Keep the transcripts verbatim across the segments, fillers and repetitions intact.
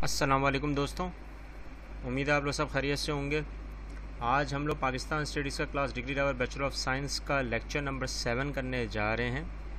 السلام علیکم دوستوں، امید ہے آپ لوگ سب خیریت سے ہوں گے۔ آج ہم لوگ پاکستان اسٹڈیز کا class degree level bachelor of science کا لیکچر نمبر سیون کرنے جا رہے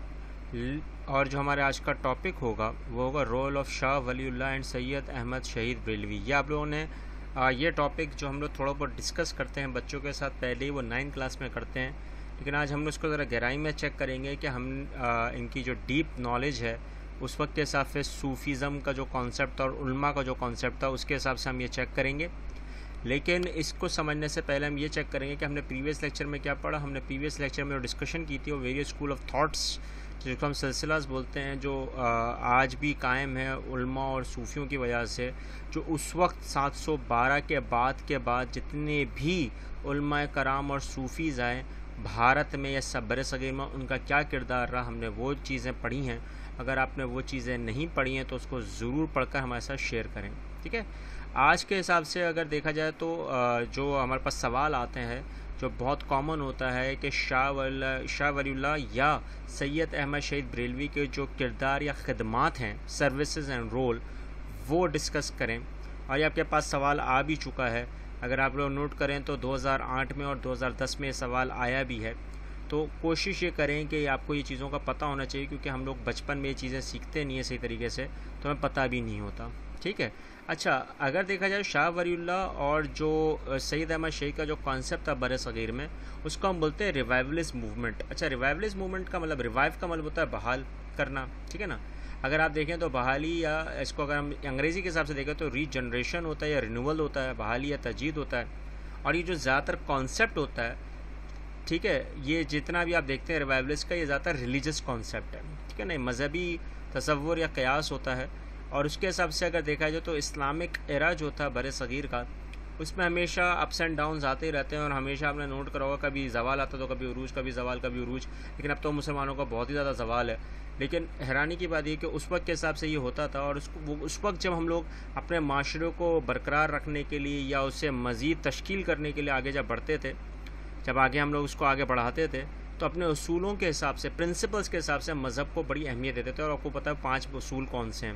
ہیں، اور جو ہمارے آج کا ٹاپک ہوگا وہ ہوگا role of Shah Wali Allah and سید احمد شہید بریلوی۔ یہ آپ لوگوں نے یہ ٹاپک جو ہم لوگ تھوڑا بہت ڈسکس کرتے ہیں بچوں کے ساتھ پہلے ہی وہ نائن کلاس میں کرتے ہیں، لیکن آج ہم لوگ اس کو ذرا گہرائی میں چیک کریں گے کہ ہم ان کی جو ڈیپ نالج ہے اس وقت کے حساب سے صوفیزم کا جو کانسیپٹ تھا اور علماء کا جو کانسیپٹ تھا اس کے حساب سے ہم یہ چیک کریں گے۔ لیکن اس کو سمجھنے سے پہلے ہم یہ چیک کریں گے کہ ہم نے پریویس لیکچر میں کیا پڑھا۔ ہم نے پریویس لیکچر میں جو ڈسکشن کی تھی وہ ویریس اسکول آف تھاٹس جس کو ہم سلسلہ بولتے ہیں، جو آج بھی قائم ہے علماء اور صوفیوں کی وجہ سے، جو اس وقت سات سو بارہ کے بعد کے بعد جتنے بھی علماء کرام اور صوفیز آئے بھارت میں یا برِ صغیر میں، ان کا کیا کردار رہا، ہم نے وہ چیزیں پڑھی ہیں۔ اگر آپ نے وہ چیزیں نہیں پڑھی ہیں تو اس کو ضرور پڑھ کر ہمارے ساتھ شیئر کریں، ٹھیک ہے۔ آج کے حساب سے اگر دیکھا جائے تو جو ہمارے پاس سوال آتے ہیں جو بہت کامن ہوتا ہے کہ شاہ ولی شاہ ولی اللہ یا سید احمد شہید بریلوی کے جو کردار یا خدمات ہیں، سروسز اینڈ رول، وہ ڈسکس کریں۔ اور یہ آپ کے پاس سوال آ بھی چکا ہے، اگر آپ لوگ نوٹ کریں تو دو ہزار آٹھ میں اور دو ہزار دس میں یہ سوال آیا بھی ہے۔ تو کوشش یہ کریں کہ آپ کو یہ چیزوں کا پتہ ہونا چاہیے، کیونکہ ہم لوگ بچپن میں یہ چیزیں سیکھتے نہیں ہیں صحیح طریقے سے، تو ہمیں پتہ بھی نہیں ہوتا، ٹھیک ہے۔ اچھا، اگر دیکھا جائے شاہ ولی اللہ اور جو سید احمد شہید کا جو کانسیپٹ تھا برِ صغیر میں، اس کو ہم بولتے ہیں ریوائولسٹ موومنٹ۔ اچھا، ریوائولسٹ موومنٹ کا مطلب ریوائیو کا مطلب ہوتا ہے بحال کرنا، ٹھیک ہے نا۔ اگر آپ دیکھیں تو بحالی، یا اس کو اگر ہم انگریزی کے حساب سے دیکھیں تو ری جنریشن ہوتا ہے یا رینیول ہوتا ہے، بحالی یا تجدید ہوتا ہے۔ اور یہ جو زیادہ تر کانسیپٹ ہوتا ہے، ٹھیک ہے، یہ جتنا بھی آپ دیکھتے ہیں ریوائولسٹ کا، یہ زیادہ تر ریلیجس کانسیپٹ ہے، ٹھیک ہے نا، مذہبی تصور یا قیاس ہوتا ہے۔ اور اس کے حساب سے اگر دیکھا جائے تو اسلامک ایرا جو تھا برِ صغیر کا، اس میں ہمیشہ اپس اینڈ ڈاؤنز آتے ہی رہتے ہیں، اور ہمیشہ آپ نے نوٹ کرا ہوگا کبھی زوال آتا تو کبھی عروج، کبھی زوال کبھی عروج، لیکن اب تو مسلمانوں کا بہت ہی زیادہ زوال ہے۔ لیکن حیرانی کی بات یہ کہ اس وقت کے حساب سے یہ ہوتا تھا، اور اس کو اس وقت جب ہم لوگ اپنے معاشرے کو برقرار رکھنے کے لیے یا اسے مزید تشکیل کرنے کے لیے آگے جب بڑھتے تھے، جب آگے ہم لوگ اس کو آگے بڑھاتے تھے، تو اپنے اصولوں کے حساب سے، پرنسپلز کے حساب سے مذہب کو بڑی اہمیت دیتے تھے۔ اور آپ کو پتہ ہے پانچ اصول کون سے ہیں،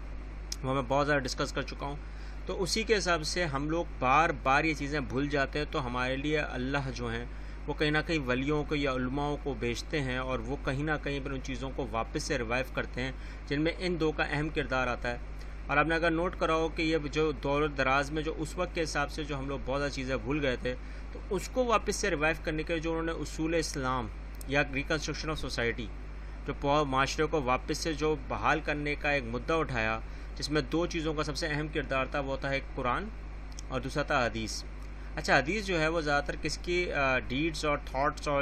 وہ میں بہت زیادہ ڈسکس کر چکا ہوں۔ تو اسی کے حساب سے ہم لوگ بار بار یہ چیزیں بھول جاتے ہیں، تو ہمارے لیے اللہ جو ہیں وہ کہیں نہ کہیں ولیوں کو یا علماؤں کو بھیجتے ہیں، اور وہ کہیں نہ کہیں پر ان چیزوں کو واپس سے ریوائیو کرتے ہیں، جن میں ان دو کا اہم کردار آتا ہے۔ اور آپ نے اگر نوٹ کرا ہو کہ یہ جو دور دراز میں جو اس وقت کے حساب سے جو ہم لوگ بہت زیادہ چیزیں بھول گئے تھے، تو اس کو واپس سے ریوائیو کرنے کے جو انہوں نے اصول اسلام یا ریکنسٹرکشن آف سوسائٹی، جو معاشرے کو واپس سے جو بحال کرنے کا ایک مدعا اٹھایا، جس میں دو چیزوں کا سب سے اہم کردار تھا، وہ تھا ایک قرآن اور دوسرا تھا حدیث۔ اچھا، حدیث جو ہے وہ زیادہ تر کس کی ڈیڈز اور تھاٹس اور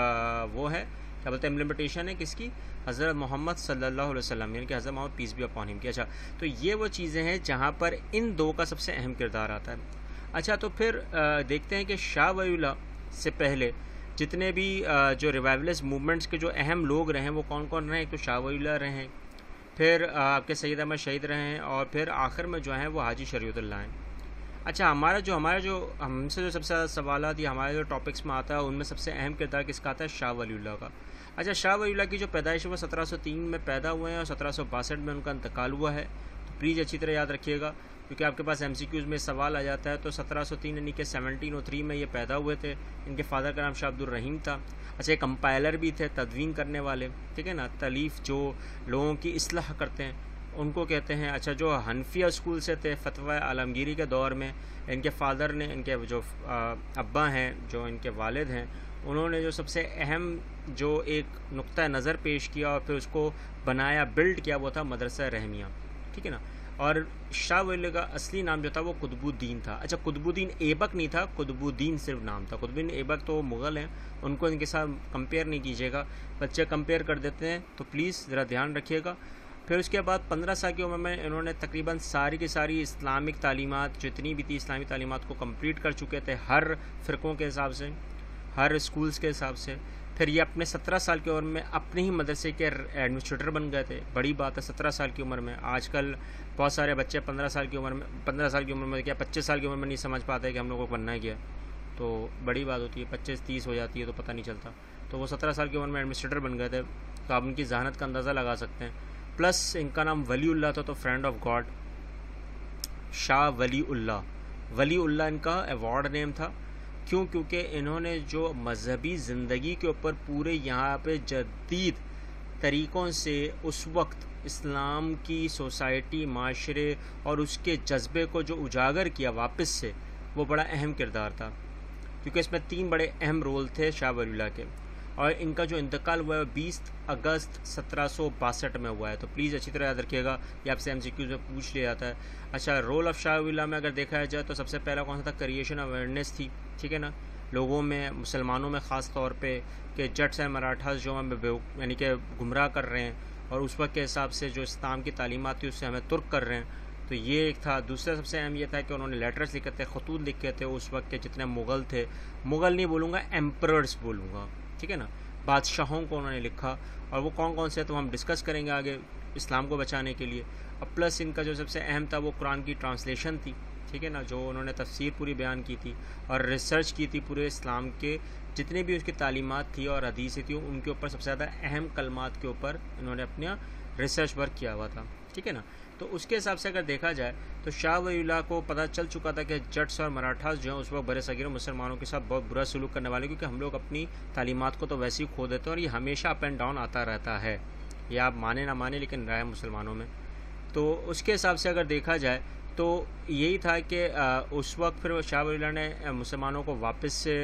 وہ ہے کیا بولتے ہیں امپلیمنٹیشن ہے کس کی؟ حضرت محمد صلی اللہ علیہ وسلم، یعنی کہ حضرت محمد پیس بی اپون ہم کی۔ اچھا، تو یہ وہ چیزیں ہیں جہاں پر ان دو کا سب سے اہم کردار آتا ہے۔ اچھا، تو پھر دیکھتے ہیں کہ شاہ ولی اللہ سے پہلے جتنے بھی جو ریوائولسٹ موومنٹس کے جو اہم لوگ رہے ہیں وہ کون کون رہے ہیں؟ تو شاہ ولی اللہ رہے ہیں، پھر آپ کے سید احمد شہید رہے ہیں، اور پھر آخر میں جو ہیں وہ حاجی شریعت اللہ ہیں۔ اچھا، ہمارا جو ہمارا جو ہم سے جو سب سے زیادہ سوالات یا ہمارے جو ٹاپکس میں آتا ہے ان میں سب سے اہم کردار کس کا آتا ہے؟ شاہ ولی اللہ کا۔ اچھا، شاہ ولی اللہ کی جو پیدائش ہے وہ سترہ سو تین میں پیدا ہوئے ہیں، اور سترہ سو باسٹھ میں ان کا انتقال ہوا ہے۔ تو پلیز اچھی طرح یاد رکھیے گا، کیونکہ آپ کے پاس ایم سی کیوز میں سوال آ جاتا ہے۔ تو سترہ سو تین یعنی کہ سیونٹین او تھری میں یہ پیدا ہوئے تھے۔ ان کے فادر کا نام شاہ عبد الرحیم تھا۔ اچھا، ایک کمپائلر بھی تھے، تدوین کرنے والے، ٹھیک ہے نا، تالیف جو لوگوں کی اصلاح کرتے ہیں ان کو کہتے ہیں۔ اچھا، جو حنفیہ اسکول سے تھے فتویٰ عالمگیری کے دور میں، ان کے فادر نے، ان کے جو ابا ہیں، جو ان کے والد ہیں، انہوں نے جو سب سے اہم جو ایک نقطہ نظر پیش کیا اور پھر اس کو بنایا، بلڈ کیا، وہ تھا مدرسہ رحمیہ، ٹھیک ہے نا۔ اور شاہ ولی کا اصلی نام جو تھا وہ قطب الدین تھا۔ اچھا، قطب الدین ایبک نہیں تھا، قطب الدین صرف نام تھا۔ قطب الدین ایبک تو مغل ہیں، ان کو ان کے ساتھ کمپیئر نہیں کیجیے گا، بچے کمپیئر کر دیتے ہیں، تو پلیز ذرا دھیان رکھیے گا۔ پھر اس کے بعد پندرہ سال کی عمر میں انہوں نے تقریباً ساری کی ساری اسلامک تعلیمات جتنی بھی تھی اسلامی تعلیمات کو کمپلیٹ کر چکے تھے، ہر فرقوں کے حساب سے، ہر اسکولز کے حساب سے۔ پھر یہ اپنے سترہ سال کی عمر میں اپنے ہی مدرسے کے ایڈمنسٹریٹر بن گئے تھے۔ بڑی بات ہے سترہ سال کی عمر میں۔ آج کل بہت سارے بچے پندرہ سال کی عمر میں پندرہ سال کی عمر میں کیا پچیس سال کی عمر میں نہیں سمجھ پاتے کہ ہم لوگوں کو بننا ہے کیا، تو بڑی بات ہوتی ہے، پچیس تیس ہو جاتی ہے تو پتہ نہیں چلتا۔ تو وہ سترہ سال کی عمر میں ایڈمنسٹریٹر بن گئے تھے، تو آپ ان کی ذہانت کا اندازہ لگا سکتے ہیں۔ پلس ان کا نام ولی اللہ تھا، تو friend of God, Shah Wali اللہ۔ ولی اللہ ان کا ایوارڈ نیم تھا، کیوں؟ کیونکہ انہوں نے جو مذہبی زندگی کے اوپر پورے یہاں پہ جدید طریقوں سے اس وقت اسلام کی سوسائٹی، معاشرے اور اس کے جذبے کو جو اجاگر کیا واپس سے، وہ بڑا اہم کردار تھا، کیونکہ اس میں تین بڑے اہم رول تھے شاہ ولی اللہ کے، اور ان کا جو انتقال ہوا ہے بیس اگست سترہ سو باسٹھ میں ہوا ہے۔ تو پلیز اچھی طرح یاد رکھیے گا، یہ آپ سے ایم سی کیوز میں پوچھ لیا جاتا ہے۔ اچھا، رول آف شاہ ولی اللہ میں اگر دیکھا جائے تو سب سے پہلا کون سا تھا؟ کریشن اویئرنیس تھی، ٹھیک ہے نا، لوگوں میں، مسلمانوں میں خاص طور پہ، کہ جٹس اینڈ مراٹھاز جو ہمیں یعنی کہ گمراہ کر رہے ہیں اور اس وقت کے حساب سے جو اسلام کی تعلیمات تھی اس سے ہمیں ترک کر رہے ہیں، تو یہ ایک تھا۔ دوسرا سب سے اہم یہ تھا کہ انہوں نے لیٹرز لکھے تھے، خطوط لکھے تھے اس وقت کے جتنے مغل تھے، مغل نہیں بولوں گا، ایمپررز بولوں گا، ٹھیک ہے نا، بادشاہوں کو انہوں نے لکھا، اور وہ کون کون سے تو ہم ڈسکس کریں گے آگے اسلام کو بچانے کے لیے۔ اور پلس ان کا جو سب سے اہم تھا وہ قرآن کی ٹرانسلیشن تھی، ٹھیک ہے نا، جو انہوں نے تفسیر پوری بیان کی تھی اور ریسرچ کی تھی پورے اسلام کے جتنے بھی اس کی تعلیمات تھی اور حدیثیں تھیں، ان کے اوپر سب سے زیادہ اہم کلمات کے اوپر انہوں نے اپنا ریسرچ ورک کیا ہوا تھا، ٹھیک ہے نا۔ تو اس کے حساب سے اگر دیکھا جائے تو شاہ ولی اللہ کو پتہ چل چکا تھا کہ جٹس اور مراٹھاز جو ہیں اس وقت برِ صغیر مسلمانوں کے ساتھ بہت برا سلوک کرنے والے، کیونکہ ہم لوگ اپنی تعلیمات کو تو ویسے ہی کھو دیتے ہیں اور یہ ہمیشہ اپ اینڈ ڈاؤن آتا رہتا ہے، یہ آپ مانیں نہ مانیں لیکن رہا ہے مسلمانوں میں۔ تو اس کے حساب سے اگر دیکھا جائے تو یہی تھا کہ اس وقت پھر شاہ ولی اللہ نے مسلمانوں کو واپس سے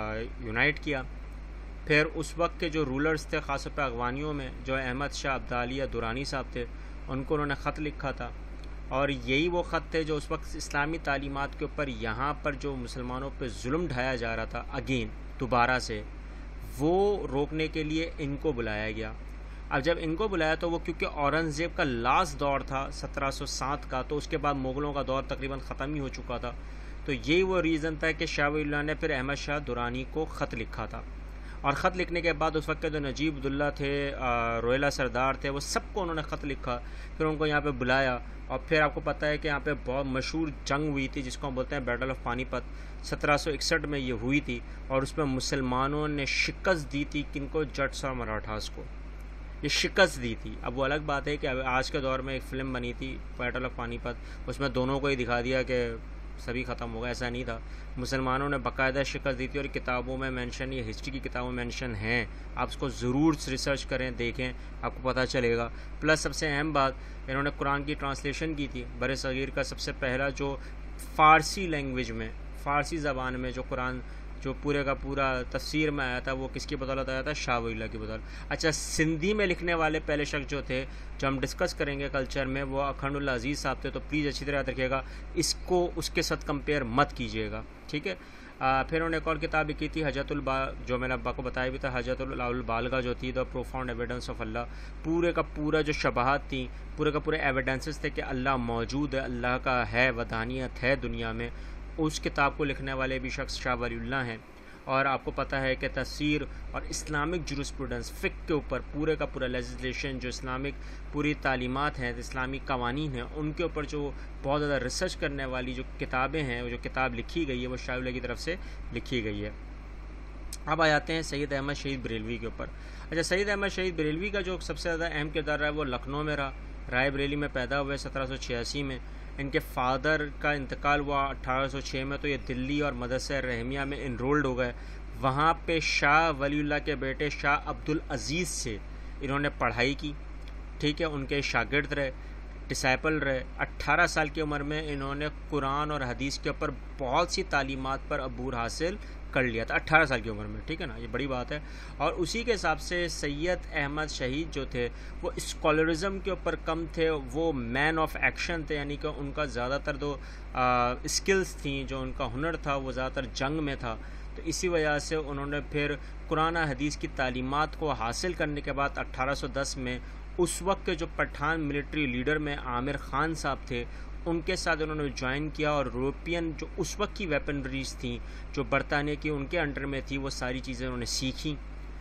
یونائٹ کیا۔ پھر اس وقت کے جو رولرز تھے خاص طور پہ اغوانیوں میں، جو احمد شاہ ابدالی یا درانی صاحب تھے، ان کو انہوں نے خط لکھا تھا، اور یہی وہ خط تھے جو اس وقت اسلامی تعلیمات کے اوپر یہاں پر جو مسلمانوں پہ ظلم ڈھایا جا رہا تھا اگین دوبارہ سے، وہ روکنے کے لیے ان کو بلایا گیا۔ اب جب ان کو بلایا تو وہ کیونکہ اورنگزیب کا لاسٹ دور تھا سترہ سو سات کا، تو اس کے بعد مغلوں کا دور تقریباً ختم ہی ہو چکا تھا، تو یہی وہ ریزن تھا کہ شاہ ولی اللہ نے پھر احمد شاہ درانی کو خط لکھا تھا۔ اور خط لکھنے کے بعد اس وقت کے جو نجیب عبداللہ تھے، روہیلہ سردار تھے، وہ سب کو انہوں نے خط لکھا، پھر ان کو یہاں پہ بلایا، اور پھر آپ کو پتہ ہے کہ یہاں پہ بہت مشہور جنگ ہوئی تھی جس کو ہم بولتے ہیں بیٹل آف پانی پت، سترہ سو اکسٹھ میں یہ ہوئی تھی، اور اس میں مسلمانوں نے شکست دی تھی کن کو؟ جٹس اور مراٹھاز کو، یہ شکست دی تھی۔ اب وہ الگ بات ہے کہ آج کے دور میں ایک فلم بنی تھی بیٹل آف پانی پت، اس میں دونوں کو ہی دکھا دیا کہ سبھی ختم ہو گیا، ایسا نہیں تھا، مسلمانوں نے باقاعدہ شکست دی تھی، اور کتابوں میں مینشن، یہ ہسٹری کی کتابوں میں مینشن ہیں، آپ اس کو ضرور ریسرچ کریں، دیکھیں، آپ کو پتہ چلے گا۔ پلس سب سے اہم بات، انہوں نے قرآن کی ٹرانسلیشن کی تھی، برِ صغیر کا سب سے پہلا جو فارسی لینگویج میں، فارسی زبان میں جو قرآن جو پورے کا پورا تفسیر میں آیا تھا، وہ کس کی بدولت آیا تھا؟ شاہ ولی اللہ کی بدولت۔ اچھا، سندھی میں لکھنے والے پہلے شخص جو تھے، جو ہم ڈسکس کریں گے کلچر میں، وہ اکھنڈ اللہ عزیز صاحب تھے، تو پلیز اچھی طرح یاد رکھیے گا، اس کو اس کے ساتھ کمپیئر مت کیجیے گا، ٹھیک ہے۔ پھر انہوں نے ایک اور کتاب لکھی تھی حجت البا، جو میں نے ابا کو بتایا بھی تھا، حجت البالغہ جو تھی، دا پروفاؤنڈ ایویڈنس آف اللہ، پورے کا پورا جو شبہات تھیں، پورے کا پورے ایویڈنسز تھے کہ اللہ موجود ہے، اللہ کا ہے، وحدانیت ہے دنیا میں، اس کتاب کو لکھنے والے بھی شخص شاہ ولی اللہ ہیں۔ اور آپ کو پتہ ہے کہ تفسیر اور اسلامک جورسپروڈنس، فقہ کے اوپر پورے کا پورا لیجسلیشن، جو اسلامک پوری تعلیمات ہیں، اسلامی قوانین ہیں، ان کے اوپر جو بہت زیادہ ریسرچ کرنے والی جو کتابیں ہیں، جو کتاب لکھی گئی ہے، وہ شاہ ولی اللہ کی طرف سے لکھی گئی ہے۔ اب آ جاتے ہیں سید احمد شہید بریلوی کے اوپر۔ اچھا، سید احمد شہید بریلوی کا جو سب سے زیادہ اہم کردار رہا ہے وہ لکھنؤ میں رہا، رائے بریلی میں پیدا ہوئے سترہ سو چھیاسی میں، ان کے فادر کا انتقال ہوا اٹھارہ سو چھ میں، تو یہ دلی اور مدرسہ رحمیہ میں انرولڈ ہو گئے، وہاں پہ شاہ ولی اللہ کے بیٹے شاہ عبدالعزیز سے انہوں نے پڑھائی کی، ٹھیک ہے، ان کے شاگرد رہے، ڈسائپل رہے۔ اٹھارہ سال کی عمر میں انہوں نے قرآن اور حدیث کے اوپر بہت سی تعلیمات پر عبور حاصل کر لیا تھا، اٹھارہ سال کی عمر میں، ٹھیک ہے نا، یہ بڑی بات ہے۔ اور اسی کے حساب سے سید احمد شہید جو تھے وہ اسکالرزم کے اوپر کم تھے، وہ مین آف ایکشن تھے، یعنی کہ ان کا زیادہ تر جو اسکلز تھیں، جو ان کا ہنر تھا، وہ زیادہ تر جنگ میں تھا، تو اسی وجہ سے انہوں نے پھر قرآن حدیث کی تعلیمات کو حاصل کرنے کے بعد اٹھارہ سو دس میں اس وقت کے جو پٹھان ملٹری لیڈر میں عامر خان صاحب تھے، ان کے ساتھ انہوں نے جوائن کیا، اور یورپین جو اس وقت کی ویپنریز تھیں جو برطانیہ کی ان کے انڈر میں تھی، وہ ساری چیزیں انہوں نے سیکھیں۔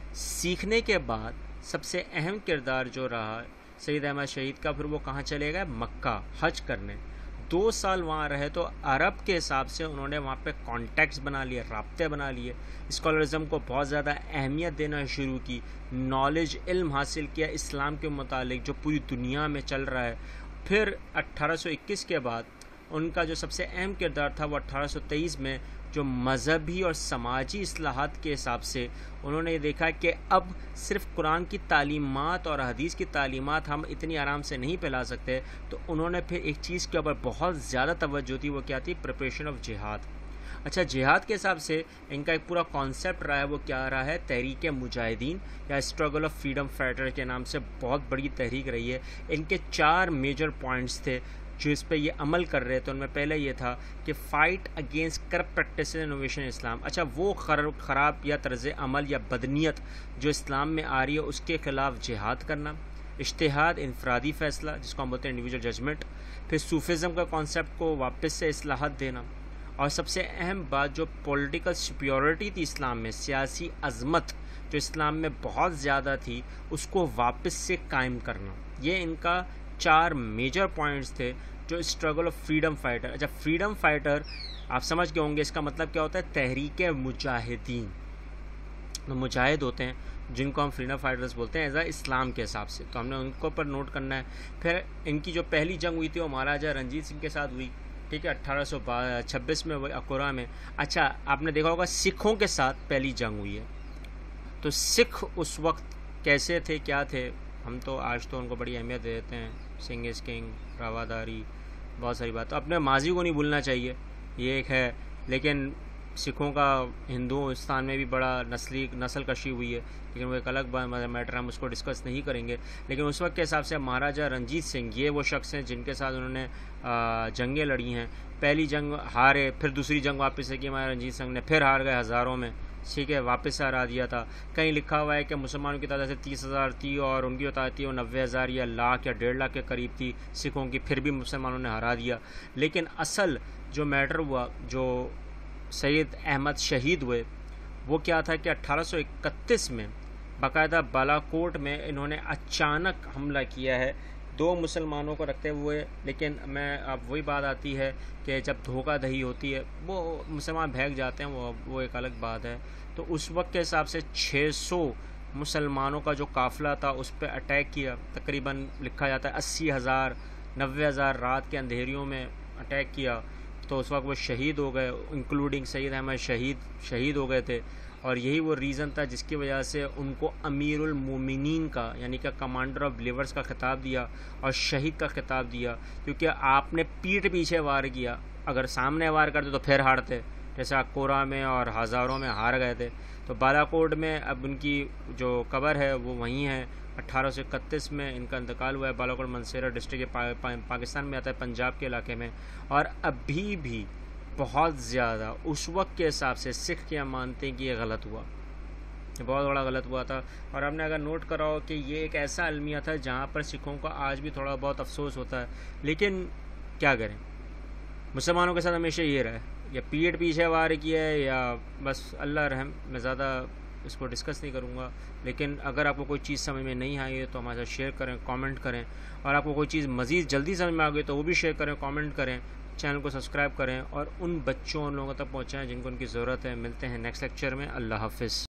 سیکھنے کے بعد سب سے اہم کردار جو رہا سید احمد شہید کا، پھر وہ کہاں چلے گئے؟ مکہ حج کرنے، دو سال وہاں رہے، تو عرب کے حساب سے انہوں نے وہاں پہ کانٹیکٹس بنا لیے، رابطے بنا لیے، اسکالرزم کو بہت زیادہ اہمیت دینا شروع کی، نالج، علم حاصل کیا اسلام کے متعلق جو پوری دنیا میں چل رہا ہے۔ پھر اٹھارہ سو اکیس کے بعد ان کا جو سب سے اہم کردار تھا وہ اٹھارہ سو تیئیس میں جو مذہبی اور سماجی اصلاحات کے حساب سے انہوں نے یہ دیکھا کہ اب صرف قرآن کی تعلیمات اور حدیث کی تعلیمات ہم اتنی آرام سے نہیں پھیلا سکتے، تو انہوں نے پھر ایک چیز کے اوپر بہت زیادہ توجہ دی، وہ کیا تھی؟ پریپریشن آف جہاد۔ اچھا، جہاد کے حساب سے ان کا ایک پورا کانسیپٹ رہا ہے، وہ کیا رہا ہے؟ تحریک مجاہدین یا اسٹرگل آف فریڈم فائٹر کے نام سے بہت بڑی تحریک رہی ہے۔ ان کے چار میجر پوائنٹس تھے جو اس پہ یہ عمل کر رہے تھے۔ ان میں پہلے یہ تھا کہ fight against corrupt practices innovation اسلام۔ اچھا، وہ خراب یا طرز عمل یا بدنیت جو اسلام میں آ رہی ہے اس کے خلاف جہاد کرنا، اجتہاد انفرادی فیصلہ جس کو ہم بولتے ہیں انڈیویجول ججمنٹ، پھر صوفیزم کا کانسیپٹ کو واپس سے اصلاحات دینا، اور سب سے اہم بات جو پولیٹیکل سپیورٹی تھی اسلام میں، سیاسی عظمت جو اسلام میں بہت زیادہ تھی، اس کو واپس سے قائم کرنا۔ یہ ان کا چار میجر پوائنٹس تھے جو اسٹرگل آف فریڈم فائٹر۔ اچھا، فریڈم فائٹر آپ سمجھ گئے ہوں گے اس کا مطلب کیا ہوتا ہے؟ تحریک مجاہدین، تو مجاہد ہوتے ہیں جن کو ہم فریڈم فائٹرز بولتے ہیں ایز اے اسلام کے حساب سے، تو ہم نے ان کو پر نوٹ کرنا ہے۔ پھر ان کی جو پہلی جنگ ہوئی تھی وہ مہاراجہ رنجیت سنگھ کے ساتھ ہوئی، ٹھیک ہے، اٹھارہ سو چھبیس میں اکورا میں۔ اچھا، آپ نے دیکھا ہوگا سکھوں کے ساتھ پہلی جنگ ہوئی ہے، تو سکھ اس وقت کیسے تھے، کیا تھے؟ ہم تو آج تو ان کو بڑی اہمیت دیتے ہیں، سنگھ از کنگ، رواداری، بہت ساری بات۔ اپنے ماضی کو نہیں بھولنا چاہیے، یہ ایک ہے، لیکن سکھوں کا ہندوستان میں بھی بڑا نسلی نسل کشی ہوئی ہے، لیکن وہ ایک الگ میٹر، ہم اس کو ڈسکس نہیں کریں گے۔ لیکن اس وقت کے حساب سے مہاراجہ رنجیت سنگھ یہ وہ شخص ہیں جن کے ساتھ انہوں نے جنگیں لڑی ہیں۔ پہلی جنگ ہارے، پھر دوسری جنگ واپس سے کی مہاراجہ رنجیت سنگھ نے، پھر ہار گئے ہزاروں میں، ٹھیک ہے، واپس سے ہرا دیا تھا۔ کہیں لکھا ہوا ہے کہ مسلمانوں کی تعداد سے تیس ہزار تھی اور ان کی جو تعداد تھی وہ نوے ہزار یا لاکھ یا ڈیڑھ لاکھ کے قریب تھی سکھوں کی، پھر بھی مسلمانوں نے ہرا دیا۔ لیکن اصل جو میٹر ہوا، جو سید احمد شہید ہوئے، وہ کیا تھا کہ اٹھارہ سو اکتیس میں باقاعدہ بالاکوٹ میں انہوں نے اچانک حملہ کیا ہے دو مسلمانوں کو رکھتے ہوئے۔ لیکن میں اب وہی بات آتی ہے کہ جب دھوکہ دہی ہوتی ہے وہ مسلمان بھیگ جاتے ہیں، وہ وہ ایک الگ بات ہے۔ تو اس وقت کے حساب سے چھ سو مسلمانوں کا جو قافلہ تھا اس پہ اٹیک کیا، تقریباً لکھا جاتا ہے اسی ہزار نوے ہزار رات کے اندھیریوں میں اٹیک کیا، تو اس وقت وہ شہید ہو گئے، انکلوڈنگ سید احمد شہید شہید ہو گئے تھے۔ اور یہی وہ ریزن تھا جس کی وجہ سے ان کو امیر المومنین کا یعنی کہ کمانڈر آف بلیورز کا خطاب دیا اور شہید کا خطاب دیا، کیونکہ آپ نے پیٹھ پیچھے وار کیا، اگر سامنے وار کرتے تو پھر ہارتے، جیسے اکورا میں اور ہزاروں میں ہار گئے تھے۔ تو بالاکوٹ میں اب ان کی جو قبر ہے وہ وہیں ہے۔ اٹھارہ سو اکتیس میں ان کا انتقال ہوا ہے۔ بالاکوٹ منسیرا ڈسٹرکٹ پاکستان میں آتا ہے، پنجاب کے علاقے میں، اور ابھی بھی بہت زیادہ اس وقت کے حساب سے سکھ کیا مانتے ہیں کہ یہ غلط ہوا، بہت بڑا غلط ہوا تھا۔ اور ہم نے اگر نوٹ کرا ہو کہ یہ ایک ایسا المیہ تھا جہاں پر سکھوں کا آج بھی تھوڑا بہت افسوس ہوتا ہے، لیکن کیا کریں، مسلمانوں کے ساتھ ہمیشہ یہ رہا ہے، یا پیٹ پیچھے وار کیا ہے یا بس اللہ رحم۔ میں زیادہ اس کو ڈسکس نہیں کروں گا، لیکن اگر آپ کو کوئی چیز سمجھ میں نہیں آئی ہے تو ہمارے ساتھ شیئر کریں، کامنٹ کریں، اور آپ کو کوئی چیز مزید جلدی سمجھ میں آ گئی تو وہ بھی شیئر کریں، کامنٹ کریں، چینل کو سبسکرائب کریں، اور ان بچوں ان لوگوں تک پہنچائیں جن کو ان کی ضرورت ہے۔ ملتے ہیں نیکسٹ لیکچر میں، اللہ حافظ۔